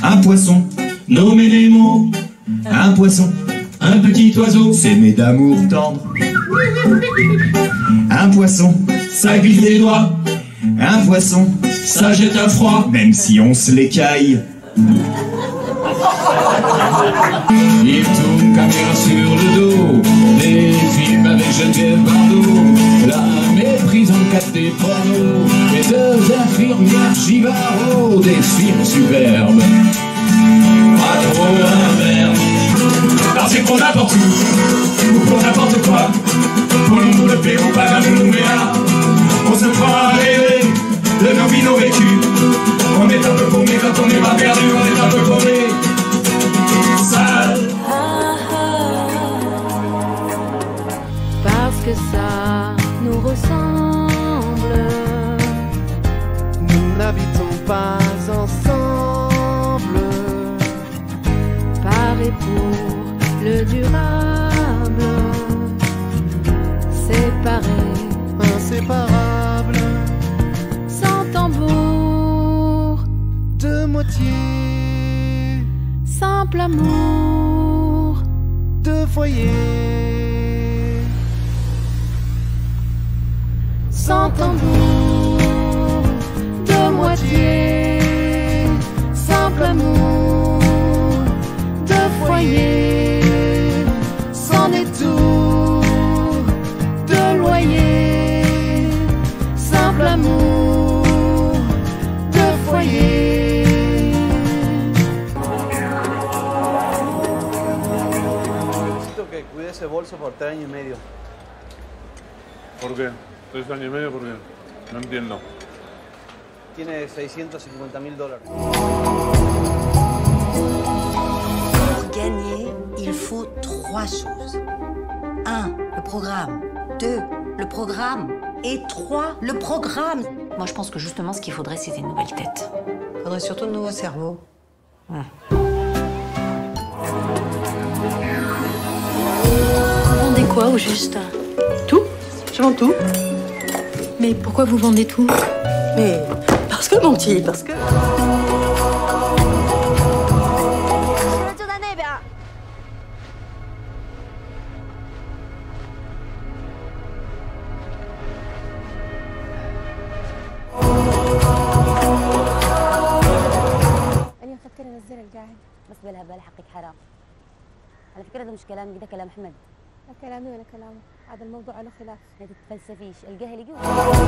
Un poisson, nommez les mots. Un poisson, un petit oiseau, s'aimer d'amour tendre. Un poisson, ça glisse des doigts. Un poisson, ça jette un froid, même si on se l'écaille. Il tourne caméra sur le dos, les films avec Geneviève Bardot, la méprise en 4D porno, les deux infirmières Givaro, des films superbes. Pas trop un verbe, parce qu'on n'importe où, ou pour n'importe quoi, pour nous le Pérou, pas nous Nouméa, on se croit rêver de nos vies, nos vécus, on est un peu paumé quand on n'est pas perdu, on est un peu paumé. Parce que ça nous ressemble. Nous n'habitons pas ensemble. Pareil pour le durable. Séparés, Inséparables. sans tambour. De moitié. Simple amour. De foyer. Sans tambour. De moitié. Simple amour. De foyer. Sans détour. De loyer. Simple amour. De foyer. Que cuide ese bolso por 3 años y medio. ¿Por qué? 3 años y medio, ¿por qué? No entiendo. Tiene $650,000. Pour gagner, il faut 3 choses. 1, le programme. 2, le programme. Et 3, le programme. Moi, je pense que justement, ce qu'il faudrait, c'est une nouvelle tête. Il faudrait surtout de nouveaux cerveaux. Vous vendez quoi au juste? Tout. Je vends tout. Mais pourquoi vous vendez tout? Mais parce que, mon petit, parce que... أنا مفكرة أنزل القاعد بس بلا حقك حرام. على فكرة ده مش كلامي، ده كلام أحمد. لا كلامي ولا كلامه، هذا الموضوع له خلاف. ما تتفلسفيش، الجهل يجي.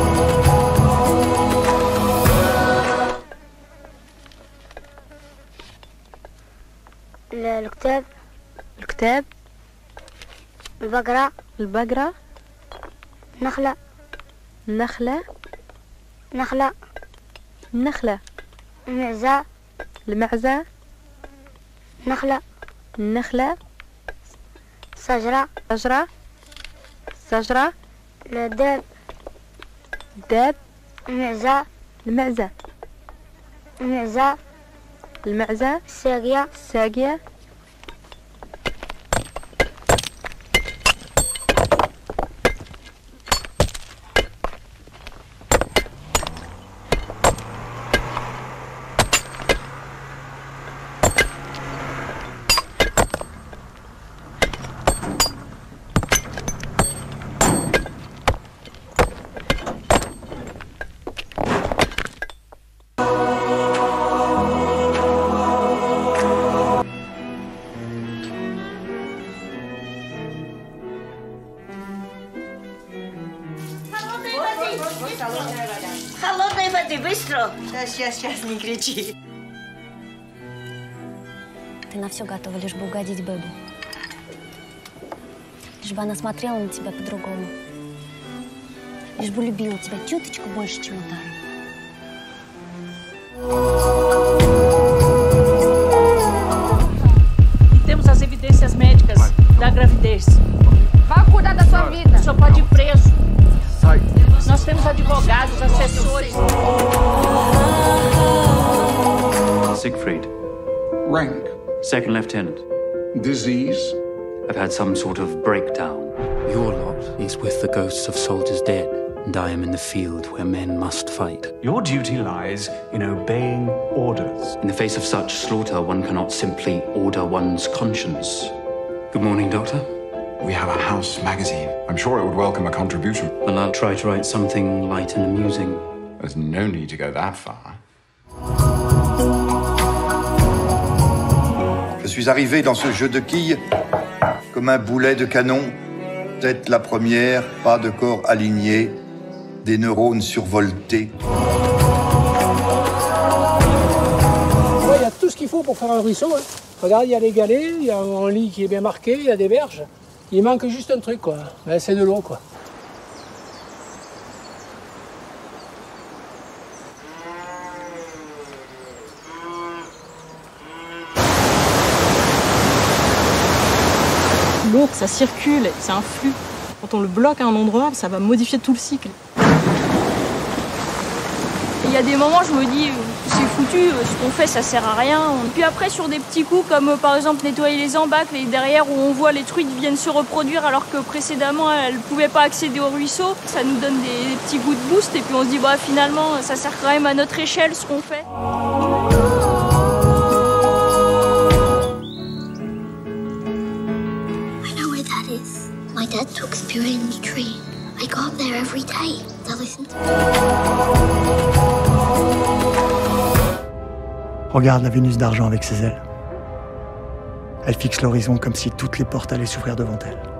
الكتاب. الكتاب. البقرة. البقرة. نخلة. النخلة. نخلة. النخلة. المعزة. المعزة. نخلة. النخلة. شجرة. شجرة. شجرة. الداب. الداب. المعزة. المعزة. المعزة. المعزة. الساقية. الساقية. Холодной воды, быстро! Сейчас, не кричи. Ты на все готова, лишь бы угодить Бэбу. Лишь бы она смотрела на тебя по-другому. Лишь бы любила тебя чуточку больше, чем удар. Temos as evidências médicas da gravidez. Vá cuidar da sua vida. O senhor pode ir preso. Sai. Nós temos advogados, assessores. Siegfried. Rank. Second lieutenant. Disease. I've had some sort of breakdown. Your lot is with the ghosts of soldiers dead. and I am in the field where men must fight. Your duty lies in obeying orders. In the face of such slaughter, one cannot simply order one's conscience. Good morning, Doctor. We have a house magazine. I'm sure it would welcome a contribution. Well, I'll try to write something light and amusing. There's no need to go that far. Je suis arrivé dans ce jeu de quilles comme un boulet de canon. Tête la première, pas de corps aligné, des neurones survoltés. Il y a tout ce qu'il faut pour faire un ruisseau. Hein. Regarde, il y a les galets, il y a un lit qui est bien marqué, il y a des berges. Il manque juste un truc, quoi. Ben, c'est de l'eau, quoi. L'eau, ça circule, c'est un flux. Quand on le bloque à un endroit, ça va modifier tout le cycle. Il y a des moments, je me dis, c'est foutu, ce qu'on fait, ça sert à rien. Puis après, sur des petits coups, comme par exemple nettoyer les embâcles, et derrière où on voit les truites viennent se reproduire alors que précédemment, elles ne pouvaient pas accéder au ruisseau, ça nous donne des petits coups de boost et puis on se dit, bah finalement, ça sert quand même à notre échelle ce qu'on fait. My dad took Spirit in the tree. I go up there every day to listen to Regarde la Vénus d'argent avec ses ailes. Elle fixe l'horizon comme si toutes les portes allaient s'ouvrir devant elle.